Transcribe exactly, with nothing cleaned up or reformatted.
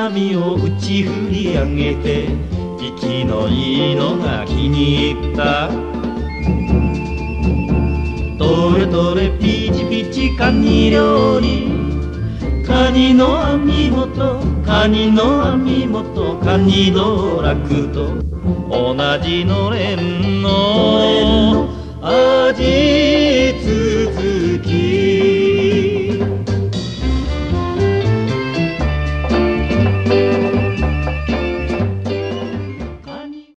波を打ち振り上げて生きのいいのが気に入った。どれどれピチピチカニ料理、カニの網元、カニの網元、カニ道楽と同じのれんの味